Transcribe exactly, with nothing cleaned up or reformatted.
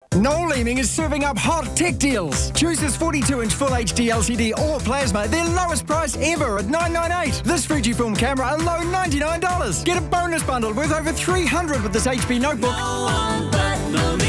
Noel Leeming is serving up hot tech deals. Choose this forty-two inch Full H D L C D or plasma, their lowest price ever at nine ninety-eight. This Fujifilm camera, a low ninety-nine dollars. Get a bonus bundle worth over three hundred dollars with this H P notebook. No one but Noel.